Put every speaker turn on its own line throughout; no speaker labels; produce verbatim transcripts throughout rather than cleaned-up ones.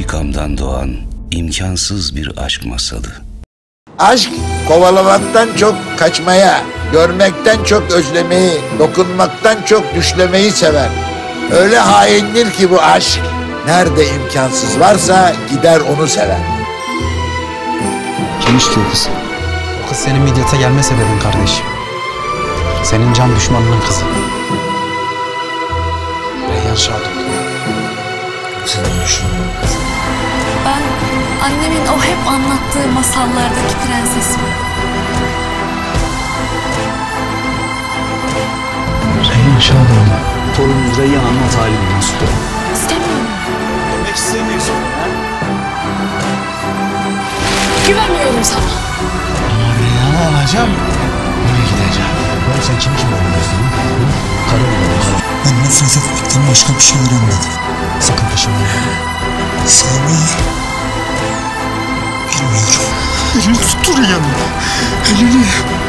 İntikamdan doğan imkansız bir aşk masalı.
Aşk kovalamaktan çok kaçmaya, görmekten çok özlemeyi, dokunmaktan çok düşlemeyi sever. Öyle haindir ki bu aşk. Nerede imkansız varsa gider onu sever.
Kim istiyor kız?
O kız senin midyata gelme sebebin kardeşim. Senin can düşmanının kızı. Reyyan Şadok.
Senin düşmanının kızı.
Ben annemin o hep anlattığı masallardaki prensesim.
Reyyan Şadok. Torunumuz Reyyan anlat halini nasıl diyor?
İstemiyorum.
Demek istemiyorsun ha?
Güvenmiyorum sana.
Ama Reyyan'ı alacağım. Nereye gideceğim? Ben sen kim kim oluyorsun? Karı mı oluyorsun?
Ben nefret etmekten başka bir şey öğrenmedim.
Sakın peşimden gelme.
Sevmeyi bilmiyorum. Elini tuttur yanına. Elini.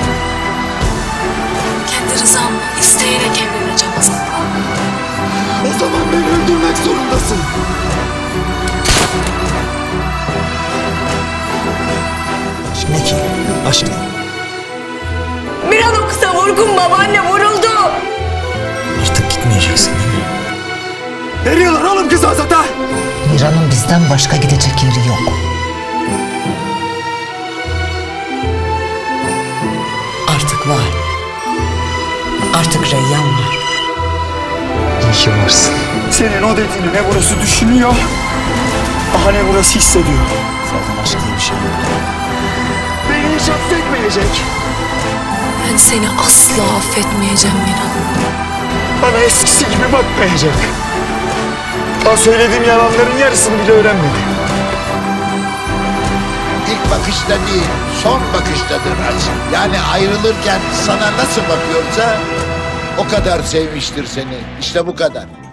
Kendi rızamla isteyerek evleneceğim Azat'la.
O zaman beni öldürmek zorundasın.
Aşk ne ki? Aşk ne?
Miran o kıza vurgun babaanne vuruldu.
Artık gitmeyeceksin değil mi?
Veriyorlar oğlum kızı Azat'a.
Miran'ın bizden başka gidecek yeri yok. Artık var. Artık Reyyan var.
İyi ki varsın.
Senin o dediğini ne burası düşünüyor, aha ne burası hissediyor.
Zaten aşk diye bir şey yok.
Beni hiç affetmeyecek.
Ben seni asla affetmeyeceğim Miran.
Bana eskisi gibi bakmayacak. Daha söylediğim yalanların yarısını bile öğrenmedi.
İlk bakışta değil, son bakıştadır aşk. Yani ayrılırken sana nasıl bakıyorsa o kadar sevmiştir seni. İşte bu kadar.